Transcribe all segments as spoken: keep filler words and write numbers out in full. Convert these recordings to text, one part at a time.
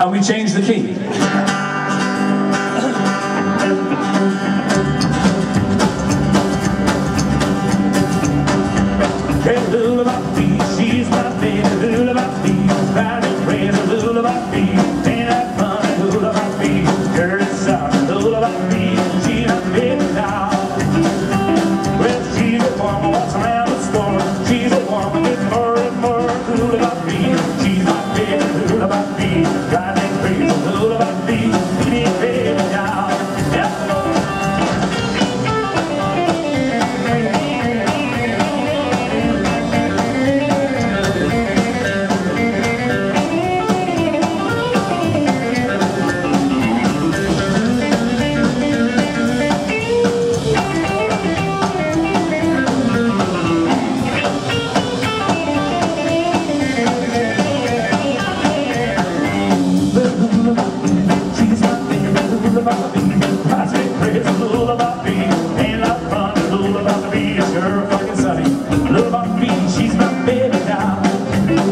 How we change the key. Hey, lullaby, she's my baby, lullaby, riding crazy, lullaby, ain't that funny, lullaby, dirty sound, lullaby, she's my baby now. Well, she's a woman, walks around the store, she's a woman, gets more and more, lullaby, she's my baby, lullaby, riding crazy, lullaby, she's my baby now.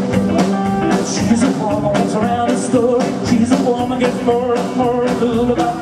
She's a woman, walks around the store. She's a woman, gets more and more lullaby.